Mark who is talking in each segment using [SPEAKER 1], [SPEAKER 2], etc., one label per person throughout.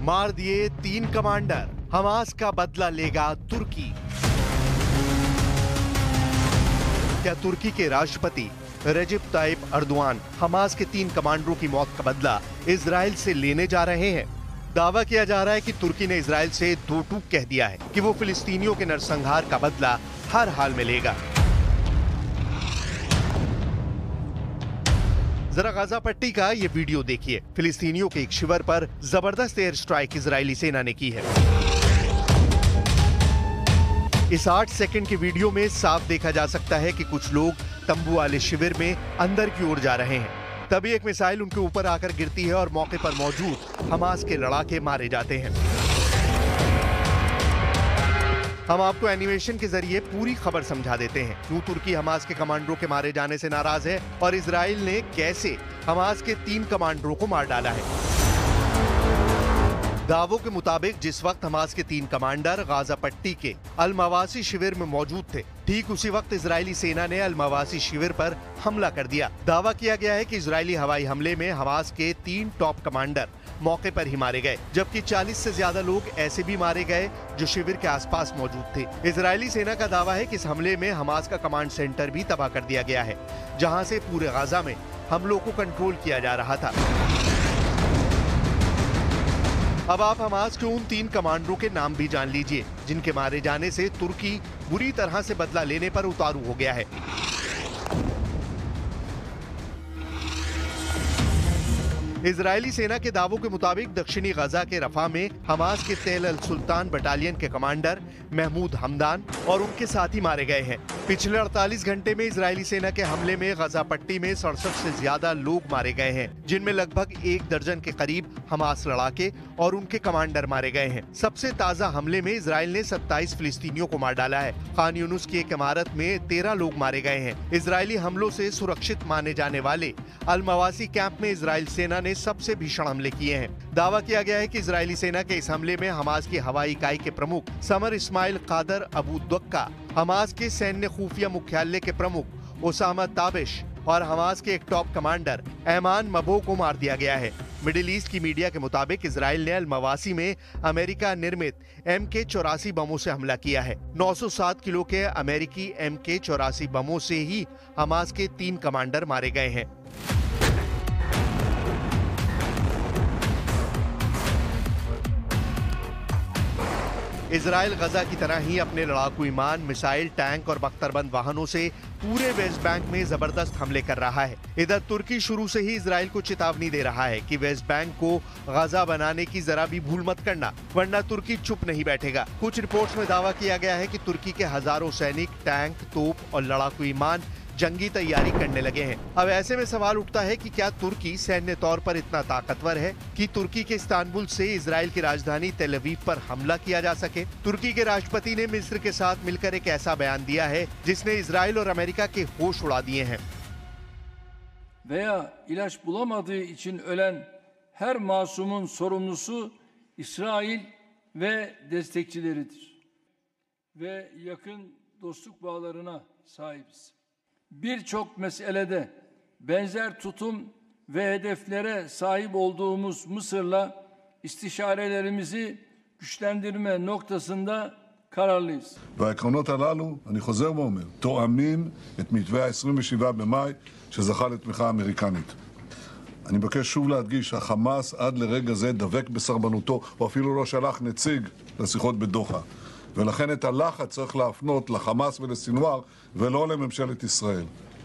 [SPEAKER 1] मार दिए 3 commander, Hamas का बदला लेगा तुर्की। क्या तुर्की के राष्ट्रपति रेजिप ताइप अर्दोआन हमास के 3 कमांडरों की मौत का बदला इजराइल से लेने जा रहे हैं? दावा किया जा रहा है कि तुर्की ने इजराइल से दो टूक कह दिया है कि वो फिलिस्तीनियों के नरसंहार का बदला हर हाल में लेगा। जरा गाजा पट्टी का ये वीडियो देखिए। फिलिस्तीनियों के एक शिविर पर जबरदस्त एयर स्ट्राइक इजरायली सेना ने की है। इस 8 सेकंड के वीडियो में साफ देखा जा सकता है कि कुछ लोग तंबू वाले शिविर में अंदर की ओर जा रहे हैं। तभी एक मिसाइल उनके ऊपर आकर गिरती है और मौके पर मौजूद हमास के लड़ाके मारे जाते हैं। हम आपको एनिमेशन के जरिए पूरी खबर समझा देते हैं। क्यों तुर्की हमास के कमांडरों के मारे जाने से नाराज है और इजराइल ने कैसे हमास के 3 कमांडरों को मार डाला है। दावों के मुताबिक जिस वक्त हमास के 3 कमांडर गाजा पट्टी के अल मवासी शिविर में मौजूद थे, ठीक उसी वक्त इजरायली सेना ने अल मवासी शिविर पर हमला कर दिया। दावा किया गया है कि इजरायली हवाई हमले में हमास के 3 टॉप कमांडर मौके पर ही मारे गए, जबकि 40 से ज्यादा लोग ऐसे भी मारे गए जो शिविर के आसपास मौजूद थे। इजरायली सेना का दावा है कि इस हमले में हमास का कमांड सेंटर भी तबाह कर दिया गया है, जहां से पूरे गाजा में हमलों को कंट्रोल किया जा रहा था। अब आप हमास के उन 3 कमांडरों के नाम भी जान लीजिए जिनके मारे जाने से तुर्की बुरी तरह से बदला लेने पर उतारू हो गया है। इजरायली सेना के दावों के मुताबिक दक्षिणी गजा के रफा में हमास के तेल अल सुल्तान बटालियन के कमांडर महमूद हमदान और उनके साथी मारे गए हैं। पिछले 48 घंटे में इजरायली सेना के हमले में गजा पट्टी में 67 से ज्यादा लोग मारे गए हैं, जिनमें लगभग 1 दर्जन के करीब हमास लड़ाके और उनके कमांडर मारे गए हैं। सबसे ताजा हमले में इजराइल ने 27 फिलिस्तीनियों को मार डाला है। खान यूनुस की एक इमारत में 13 लोग मारे गए हैं। इजरायली हमलों से सुरक्षित माने जाने वाले अल मवासी कैंप में इजराइल सेना ने सबसे भीषण हमले किए हैं। दावा किया गया है कि इजरायली सेना के इस हमले में हमास की हवाई इकाई के प्रमुख समर इस्माइल कादर अबू दुक्का, हमास के सैन्य खुफिया मुख्यालय के प्रमुख ओसामा ताबिश और हमास के एक टॉप कमांडर ऐमान मबो को मार दिया गया है। मिडिल ईस्ट की मीडिया के मुताबिक इजराइल ने अल मवासी में अमेरिका निर्मित MK-84 बमों से हमला किया है। 907 किलो के अमेरिकी MK-84 बमों से ही हमास के 3 कमांडर मारे गए हैं। इजराइल गजा की तरह ही अपने लड़ाकू विमान, मिसाइल, टैंक और बख्तरबंद वाहनों से पूरे वेस्ट बैंक में जबरदस्त हमले कर रहा है। इधर तुर्की शुरू से ही इजराइल को चेतावनी दे रहा है कि वेस्ट बैंक को गजा बनाने की जरा भी भूल मत करना, वरना तुर्की चुप नहीं बैठेगा। कुछ रिपोर्ट्स में दावा किया गया है कि तुर्की के हजारों सैनिक, टैंक, तोप और लड़ाकू विमान जंगी तैयारी करने लगे हैं। अब ऐसे में सवाल उठता है कि क्या तुर्की सैन्य तौर पर इतना ताकतवर है कि तुर्की के इस्तांबुल से इजराइल की राजधानी तेल अवीव पर हमला किया जा सके? तुर्की के राष्ट्रपति ने मिस्र के साथ मिलकर एक ऐसा बयान दिया है जिसने इजराइल और अमेरिका के होश उड़ा दिए हैं।
[SPEAKER 2] veya ilaç bulamadığı için ölen her masumun sorumlusu İsrail ve destekçileridir ve yakın dostluk bağlarına sahibiz. Birçok meselede benzer tutum ve hedeflere sahip olduğumuz Mısır'la istişarelerimizi güçlendirme noktasında kararlıyız.
[SPEAKER 3] והעקרונות הללו, אני חוזר ואומר, תואמים את מתווה ה-27 במאי שזכה לתמיכה אמריקנית. אני מבקש שוב להדגיש, החמאס עד לרגע זה דבק בסרבנותו, או אפילו לא שלח נציג לשיחות בדוחה. ולכן את הלחץ צריך להפנות לחמאס ולסינואר ולא לממשלת ישראל.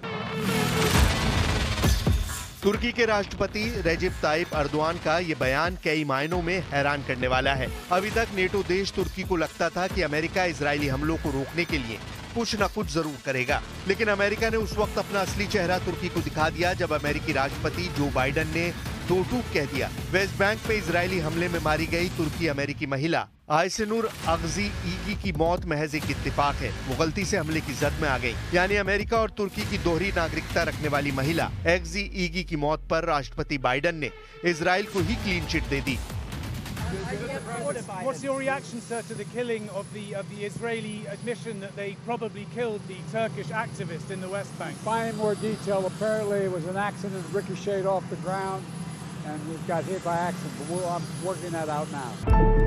[SPEAKER 1] तुर्की के राष्ट्रपति रेजिप type Erdogan का ये बयान कई मायनों में हैरान करने वाला है। अभी तक नेटो देश तुर्की को लगता था कि अमेरिका इजरायली हमलों को रोकने के लिए कुछ न कुछ जरूर करेगा, लेकिन अमेरिका ने उस वक्त अपना असली चेहरा तुर्की को दिखा दिया जब अमेरिकी राष्ट्रपति जो बाइडेन ने दो टूक कह दिया। वेस्ट बैंक पे इजरायली हमले में मारी गई तुर्की अमेरिकी महिला आयसेनूर अगजी ईगी की मौत महज एक इत्तेफाक है। वो गलती से हमले की जद में आ गई। यानी अमेरिका और तुर्की की दोहरी नागरिकता रखने वाली महिला अगजी ईगी की मौत पर राष्ट्रपति बाइडेन ने इजराइल को ही क्लीन चिट दे दी।
[SPEAKER 4] What's your reaction, sir, to the killing of the Israeli admission that they probably killed the Turkish activist in the West Bank?
[SPEAKER 5] Finding more detail, apparently it was an accident, ricocheted off the ground. and we got hit by accident, but I'm working that out now.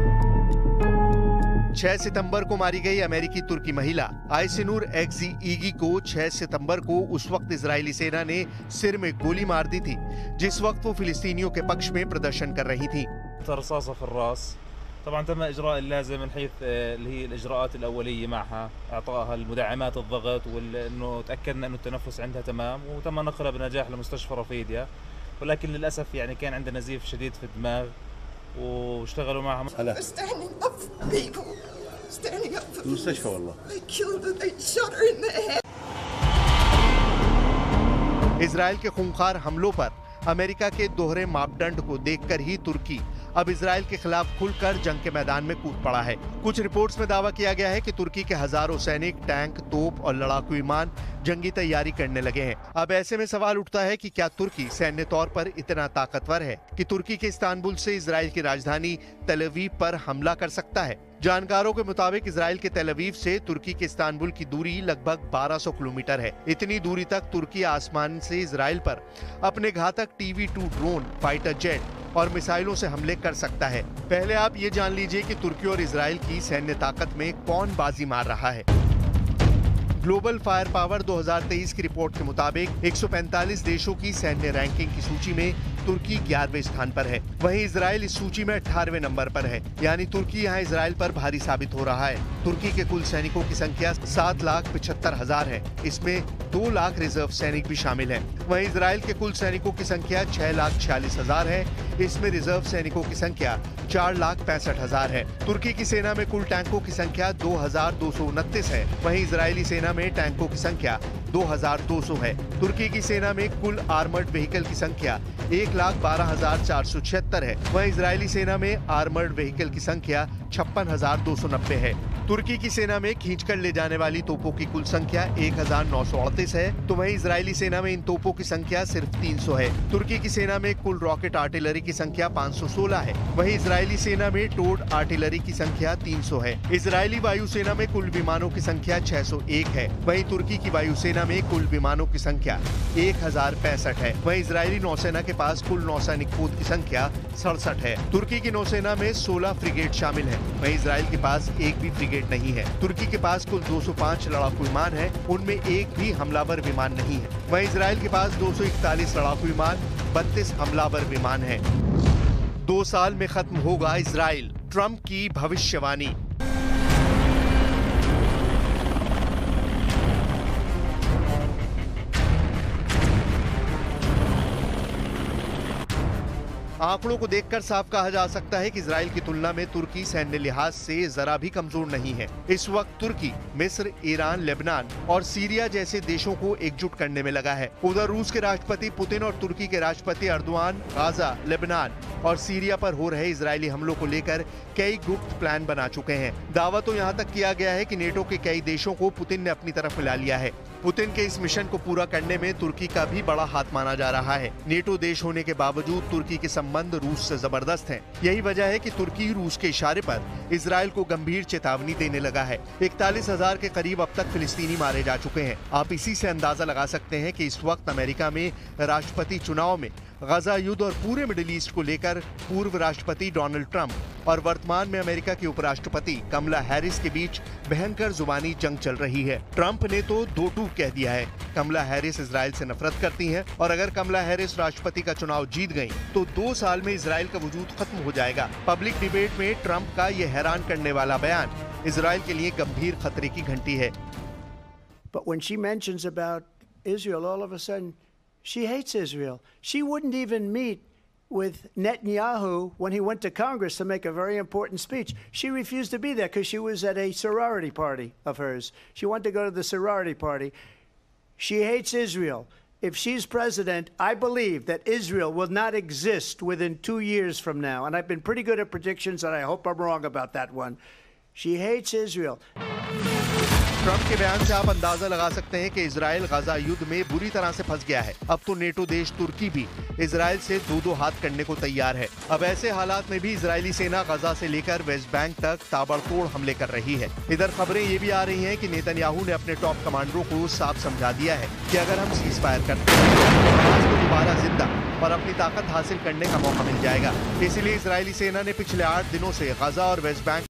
[SPEAKER 1] 6 सितंबर को मारी गई अमेरिकी तुर्की महिला आयसिनूर exe ईगी को 6 सितंबर को उस वक्त इजरायली सेना ने सिर में गोली मार दी थी जिस वक्त वो फिलिस्तीनियों के पक्ष में प्रदर्शन कर रही थी।
[SPEAKER 6] रसासा في الراس طبعا تم اجراء اللازم من حيث اللي هي الاجراءات الاوليه معها اعطائها المدعمات الضغط وانه تاكدنا انه التنفس عندها تمام وتم نقلها بنجاح لمستشفى رفيديا ولكن للاسف يعني كان عندها نزيف شديد في الدماغ واشتغلوا معها
[SPEAKER 7] standing up for people, standing up for
[SPEAKER 8] المستشفى والله.
[SPEAKER 7] They killed her, they shot her in the head.
[SPEAKER 1] Israel के खूंखार हमलों पर अमेरिका के दोहरे मापदंड को देखकर ही तुर्की अब इजराइल के खिलाफ खुलकर जंग के मैदान में कूद पड़ा है। कुछ रिपोर्ट्स में दावा किया गया है कि तुर्की के हजारों सैनिक, टैंक, तोप और लड़ाकू विमान जंगी तैयारी करने लगे हैं। अब ऐसे में सवाल उठता है कि क्या तुर्की सैन्य तौर पर इतना ताकतवर है कि तुर्की के इस्तांबुल से इजराइल की राजधानी तेल अवीव पर हमला कर सकता है। जानकारों के मुताबिक इजराइल के तेल अवीव से तुर्की के इस्तांबुल की दूरी लगभग 1200 किलोमीटर है। इतनी दूरी तक तुर्की आसमान से इजराइल पर अपने घातक TB2 ड्रोन, फाइटर जेट और मिसाइलों से हमले कर सकता है। पहले आप ये जान लीजिए कि तुर्की और इजराइल की सैन्य ताकत में कौन बाजी मार रहा है। ग्लोबल फायर पावर 2023 की रिपोर्ट के मुताबिक 145 देशों की सैन्य रैंकिंग की सूची में तुर्की 11वें स्थान पर है। वहीं इजराइल इस सूची में 18वें नंबर पर है, यानी तुर्की यहां इजराइल पर भारी साबित हो रहा है। तुर्की के कुल सैनिकों की संख्या 7,75,000 है। इसमें 2 लाख रिजर्व सैनिक भी शामिल हैं। वहीं इजराइल के कुल सैनिकों की संख्या 6,46,000 है। इसमें रिजर्व सैनिकों की संख्या 4,65,000 है। तुर्की की सेना में कुल टैंकों की संख्या 2,229 है। वहीं इजरायली सेना में टैंकों की संख्या 2,200 है। तुर्की की सेना में कुल आर्मर्ड व्हीकल की संख्या 1,12,476 है। वहीं इजरायली सेना में आर्मर्ड व्हीकल की संख्या 56,290 है। तुर्की की सेना में खींचकर ले जाने वाली तोपों की कुल संख्या 1,938 है, तो वहीं इजरायली सेना में इन तोपों की संख्या सिर्फ 300 है। तुर्की की सेना में कुल रॉकेट आर्टिलरी की संख्या 516 है। वहीं इजरायली सेना में टोड आर्टिलरी की संख्या 300 है। इजरायली वायुसेना में कुल विमानों की संख्या 601 है। वहीं तुर्की की वायुसेना में कुल विमानों की संख्या 1,065 है। वहीं इजरायली नौसेना के पास कुल नौसैनिक पोत की संख्या 67 है। तुर्की की नौसेना में 16 फ्रिगेट शामिल है। वहीं इजराइल के पास एक भी फ्रिगेट नहीं है। तुर्की के पास कुल 205 लड़ाकू विमान है, उनमें एक भी हमलावर विमान नहीं है। वहीं इजराइल के पास 241 लड़ाकू विमान, 32 हमलावर विमान है। 2 साल में खत्म होगा इजराइल, ट्रंप की भविष्यवाणी। आंकड़ों को देखकर साफ कहा जा सकता है कि इजराइल की तुलना में तुर्की सैन्य लिहाज से जरा भी कमजोर नहीं है। इस वक्त तुर्की मिस्र, ईरान, लेबनान और सीरिया जैसे देशों को एकजुट करने में लगा है। उधर रूस के राष्ट्रपति पुतिन और तुर्की के राष्ट्रपति अर्दोआन गाजा, लेबनान और सीरिया पर हो रहे इजरायली हमलों को लेकर कई गुप्त प्लान बना चुके हैं। दावा तो यहाँ तक किया गया है कि नेटो के कई देशों को पुतिन ने अपनी तरफ मिला लिया है। पुतिन के इस मिशन को पूरा करने में तुर्की का भी बड़ा हाथ माना जा रहा है। नेटो देश होने के बावजूद तुर्की के संबंध रूस से जबरदस्त हैं। यही वजह है कि तुर्की रूस के इशारे पर इजराइल को गंभीर चेतावनी देने लगा है। 41,000 के करीब अब तक फिलिस्तीनी मारे जा चुके हैं। आप इसी से अंदाजा लगा सकते हैं कि इस वक्त अमेरिका में राष्ट्रपति चुनाव में गजा युद्ध और पूरे मिडिल ईस्ट को लेकर पूर्व राष्ट्रपति डोनाल्ड ट्रंप और वर्तमान में अमेरिका की उपराष्ट्रपति कमला हैरिस के बीच भयंकर जुबानी जंग चल रही है। ट्रंप ने तो 2 टूक कह दिया है। कमला हैरिस इजराइल से नफरत करती हैं और अगर कमला हैरिस राष्ट्रपति का चुनाव जीत गई तो 2 साल में इजराइल का वजूद खत्म हो जाएगा। पब्लिक डिबेट में ट्रंप का ये हैरान करने वाला बयान इजराइल के लिए गंभीर खतरे की घंटी है।
[SPEAKER 9] But when she mentions about Israel, all of a sudden she hates Israel. She wouldn't even meet with Netanyahu when he went to Congress to make a very important speech. She refused to be there because she was at a sorority party of hers. She wanted to go to the sorority party. She hates Israel. If she's president, I believe that Israel will not exist within 2 years from now. And I've been pretty good at predictions, and I hope I'm wrong about that one. She hates Israel.
[SPEAKER 1] Trump के बयान से आप अंदाजा लगा सकते हैं कि Israel गजा युद्ध में बुरी तरह से फंस गया है। अब तो नेटो देश तुर्की भी इजराइल से 2-2 हाथ करने को तैयार है। अब ऐसे हालात में भी इजरायली सेना गजा से लेकर वेस्ट बैंक तक ताबड़तोड़ हमले कर रही है। इधर खबरें ये भी आ रही हैं कि नेतन्याहू ने अपने टॉप कमांडरों को साफ समझा दिया है कि अगर हम सीज फायर करते हैं तो हमास को दोबारा जिंदा और अपने अपनी ताकत हासिल करने का मौका मिल जाएगा। इसीलिए इजरायली सेना ने पिछले 8 दिनों से गजा और वेस्ट बैंक